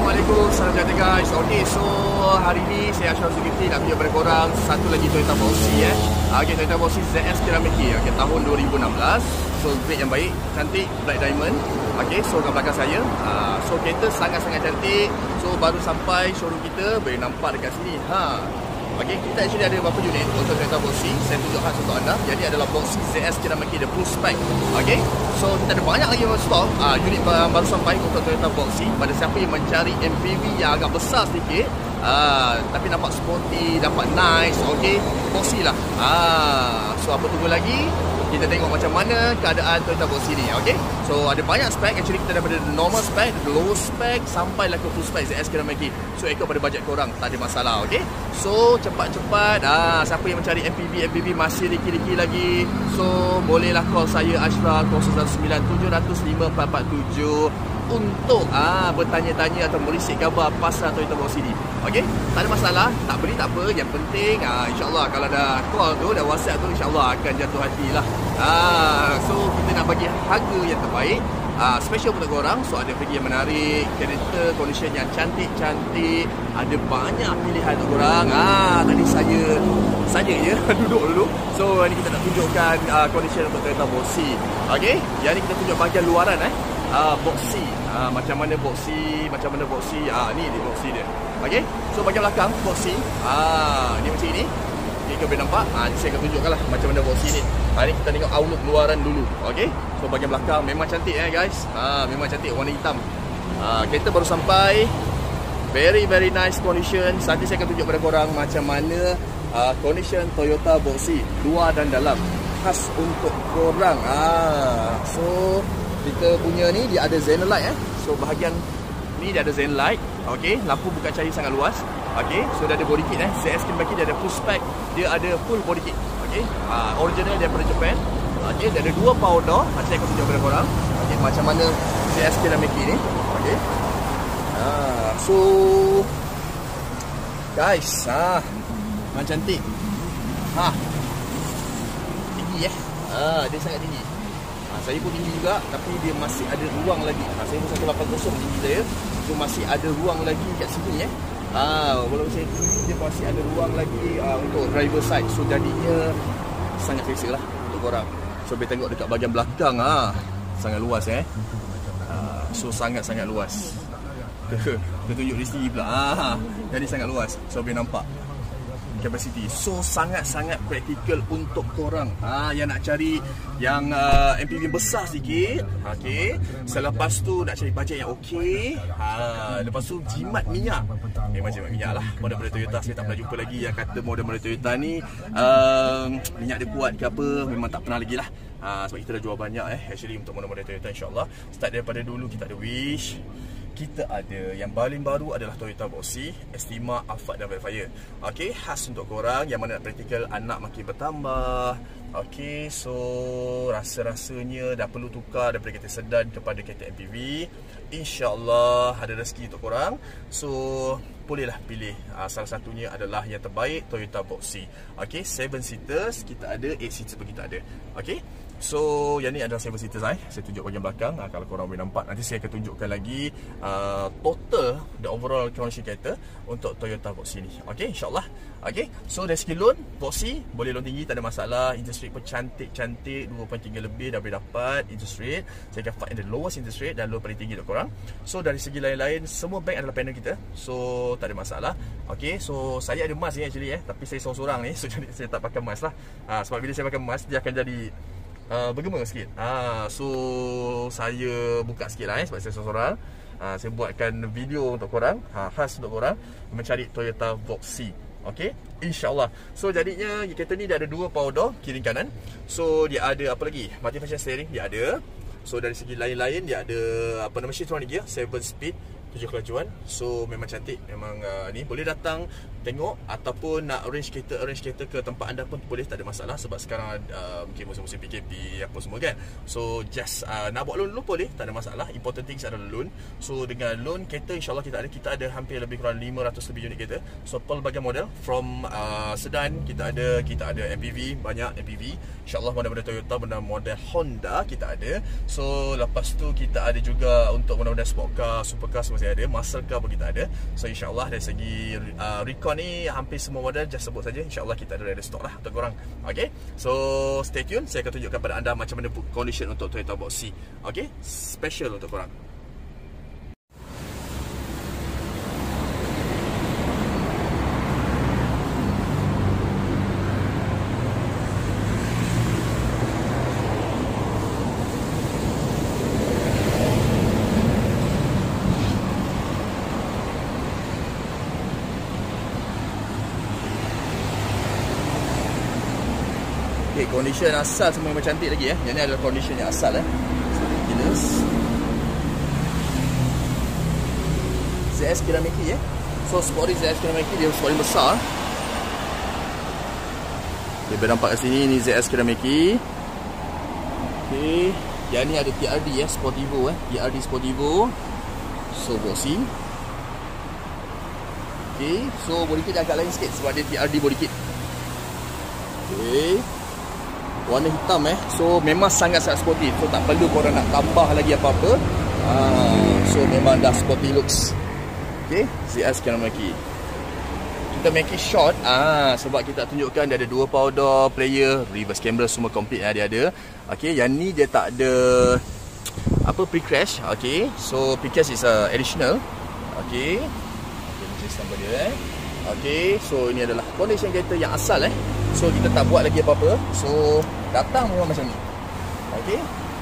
Assalamualaikum, salam sejahtera guys. Okay, so hari ni saya Ashraf Zulkifli nak tunjuk kepada korang satu lagi Toyota Boxy Okay, Toyota Boxy ZS Kiramaki tahun 2016. So grade yang baik, cantik, black diamond. Okay, so kat belakang saya so kereta sangat-sangat cantik. So baru sampai showroom kita, boleh nampak dekat sini. Okay, kita actually ada beberapa unit untuk Toyota Boxy. Saya tunjuk khas untuk anda. Jadi adalah Boxy ZS Kiramaki, the full spec. Okay, so kita ada banyak lagi stok unit baru sampai untuk Toyota Boxy. Pada siapa yang mencari MPV yang agak besar sedikit, tapi nampak sporty, nampak nice, okay, Boxy lah. So apa tunggu lagi? Kita tengok macam mana keadaan Toyota Boxy ni. Okay, so ada banyak spek. Actually kita daripada normal spek, low spek, sampailah ke full spek ZS Kiramaki. So ikut pada bajet korang, tak ada masalah. Okay, so cepat-cepat siapa yang mencari MPV masih riki-riki lagi, so bolehlah call saya Ashraf 009 700 5447 untuk bertanya-tanya atau merisik khabar pasal Toyota Boxy ni. Okay, tak ada masalah, tak beli tak apa. Yang penting insyaAllah kalau dah call tu, dah WhatsApp tu, insyaAllah akan jatuh hati lah. So kita nak bagi harga yang terbaik, special untuk korang. So ada pergi yang menarik, kereta condition yang cantik-cantik, ada banyak pilihan untuk korang. Tadi saya je duduk dulu. So ni kita nak tunjukkan condition untuk Toyota Boxy. Okay, yang ni kita tunjuk bahagian luaran Boxy. Macam mana Boxy, ni dia Boxy dia. Okay, so bahagian belakang Boxy ni macam ini. Ni kau boleh nampak. Ni saya akan tunjukkan lah macam mana Boxy ni. Ni kita tengok outlook luaran dulu. Okay, so bahagian belakang memang cantik guys. Memang cantik, warna hitam. Kereta baru sampai, very nice condition. Nanti saya akan tunjuk kepada korang macam mana condition Toyota Boxy luar dan dalam, khas untuk korang. So kita punya ni dia ada Zenlight So bahagian ni dia ada Zenlight. Okay, lampu bukan cahaya sangat luas. Okay, so dia ada body kit ZS Kiramaki, dia ada full spec, dia ada full body kit. Okay, original daripada Japan. Okay, dia ada dua power door. Nanti saya akan tunjuk kepada korang macam mana ZS Kiramaki ni. Okay, so guys, memang cantik. Tinggi dia sangat tinggi. Saya pun tinggi juga, tapi dia masih ada ruang lagi. Saya pun 180 tinggi saya, so masih ada ruang lagi kat sini walaupun saya tinggi, dia masih ada ruang lagi untuk driver side. So jadinya sangat selesa lah untuk korang. So boleh tengok dekat bahagian belakang, sangat luas so sangat-sangat luas. Kita tunjuk di sini pula, jadi sangat luas. So boleh nampak capacity. So sangat-sangat praktikal untuk korang yang nak cari yang MPV besar sikit. Okay, selepas tu nak cari bajet yang okey. Lepas tu jimat minyak. Memang jimat minyak lah model-model Toyota. Saya tak pernah jumpa lagi yang kata model-model Toyota ni minyak dia kuat ke apa. Memang tak pernah lagi lah. Sebab kita dah jual banyak actually untuk model-model Toyota, insyaAllah. Start daripada dulu kita ada Wish, kita ada yang paling baru adalah Toyota Boxy, Estima, Alphard dan Velfire. Okay, khas untuk korang yang mana nak praktikal, anak makin bertambah. Okay, so rasa-rasanya dah perlu tukar daripada kereta sedan kepada kereta MPV. InsyaAllah ada rezeki untuk korang. So bolehlah pilih. Salah satunya adalah yang terbaik, Toyota Boxy. Okay, 7 seaters kita ada, 8 seaters pun kita ada. Okay, so yang ni adalah 7 seaters. Saya tunjuk bahagian belakang. Kalau korang boleh nampak, nanti saya akan tunjukkan lagi total the overall condition kereta untuk Toyota Boxy ni. Okay, insyaAllah. Okay, so dari segi loan Boxy boleh loan tinggi, tak ada masalah. Interest rate pun cantik-cantik, 2.3 lebih dah boleh dapat interest rate. Saya akan fight the lowest interest rate dan loan paling tinggi untuk korang. So dari segi lain-lain, semua bank adalah panel kita, so tak ada masalah. Okay, so saya ada mask ni actually tapi saya seorang-seorang ni, so jadi saya tak pakai mask lah. Sebab bila saya pakai mask, dia akan jadi bergema sikit. So saya buka sikit lah sebab saya seorang-seorang. Saya buatkan video untuk korang, khas untuk korang mencari Toyota Boxy. Okay, insyaAllah. So jadinya kereta ni dia ada dua power door kiri kanan. So dia ada apa lagi, multifunction steering dia ada. So dari segi lain-lain dia ada shift gear 7 speed, 7 kelajuan. So memang cantik. Memang ni boleh datang tengok, ataupun nak arrange kereta ke tempat anda pun boleh, tak ada masalah. Sebab sekarang mungkin musim-musim PKP apa semua kan. So just nak buat loan dulu boleh, tak ada masalah. Important things adalah loan. So dengan loan kereta insyaAllah kita ada hampir lebih kurang 500 lebih unit kereta. So pelbagai model, from sedan kita ada MPV, banyak MPV insyaAllah, model-model Toyota, model Honda kita ada. So lepas tu kita ada juga untuk model-model sport car, super car semua masih ada, Mastercard pun kita ada. So insyaAllah dari segi recon ni hampir semua model, just sebut saja, insyaAllah kita ada stok lah untuk korang. Okay, so stay tune, saya akan tunjukkan pada anda macam mana condition untuk Toyota Box C. Okay, special untuk korang. Okay, condition asal semua memang cantik lagi Yang ni adalah condition yang asal Ridiculous. ZS Kiramiki So Sporty ZS Kiramiki, dia Sporty besar. Okay, boleh nampak kat sini, ni ZS Kiramiki. Okay, yang ni ada TRD Sportivo TRD Sportivo. So boxy. Okay, so body kit dia agak lain sikit sebab dia TRD body kit. Okay, warna hitam so memang sangat-sangat sporty. So tak perlu korang nak tambah lagi apa-apa. So memang dah sporty looks. Okay, ZS Kiramiki. Kita make it short sebab kita tunjukkan dia ada 2 power door, player, reverse camera, semua complete dia ada. Okay, yang ni dia tak ada apa pre-crash. Okay, so pre-crash is additional. Okay, macam sampai dia okay, so ini adalah condition kereta yang asal So kita tak buat lagi apa-apa. So datang memang macam ni. Okay,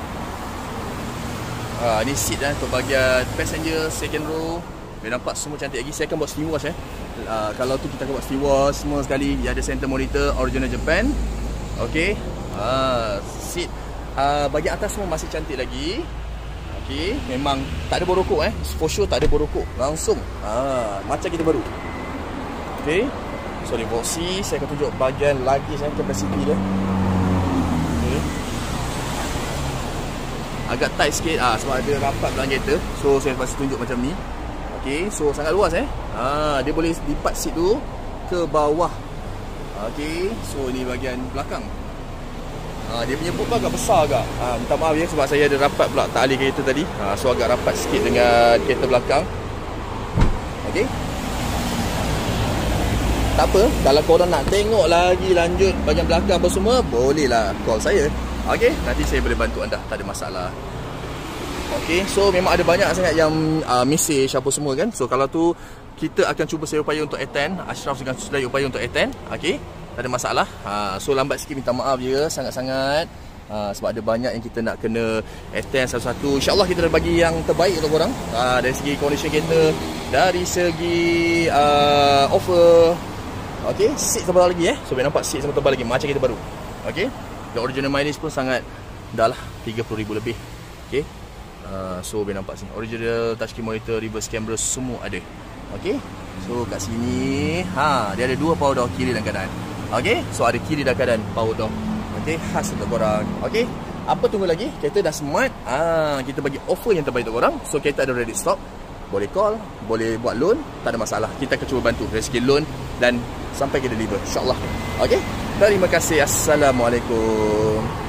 ni seat untuk bahagian passenger second row. Boleh nampak semua cantik lagi. Saya akan buat steam wash kalau tu kita akan buat steam wash semua sekali. Dia ada center monitor original Japan. Okay, seat bahagian atas semua masih cantik lagi. Okay, memang tak ada borokok for sure tak ada borokok. Langsung macam kita baru. Okay, so di box C saya akan tunjuk bahagian luggage capacity dia. Okay, agak tight sikit sebab ada rapat dalam kereta. So saya pasti tunjuk macam ni. Okay, so sangat luas dia boleh lipat seat tu ke bawah. Okay, so ini bahagian belakang. Dia punya boot agak besar agak. Minta maaf sebab saya ada rapat pula tali kereta tadi. So agak rapat sikit dengan kereta belakang. Okay, tak apa, kalau korang nak tengok lagi lanjut bahagian belakang apa semua, bolehlah call saya. Okay, nanti saya boleh bantu anda, tak ada masalah. Okay, so memang ada banyak sangat yang message apa semua kan. So kalau tu kita akan cuba saya upaya untuk attend. Ashraf dengan Sulai upaya untuk attend. Okay, tak ada masalah. So lambat sikit minta maaf sangat-sangat. Sebab ada banyak yang kita nak kena attend satu-satu. InsyaAllah kita dah bagi yang terbaik untuk korang. Dari segi condition kereta, dari segi offer. Okay, seat tebal lagi So boleh nampak seat sama tebal lagi macam kita baru. Okay, the original mileage pun sangat dah lah 30,000 lebih. Okay, so boleh nampak sini original touchscreen monitor, reverse camera semua ada. Okay, so kat sini dia ada 2 power door kiri dan kanan. Okay, so ada kiri dan kanan power door. Okay, khas untuk korang. Okay, apa tunggu lagi? Kereta dah smart. Kita bagi offer yang terbaik untuk korang. So kereta ada ready stock. Boleh call, boleh buat loan, tak ada masalah. Kita akan cuba bantu dari segi loan dan sampai kita deliver, insyaAllah. Okay, terima kasih. Assalamualaikum.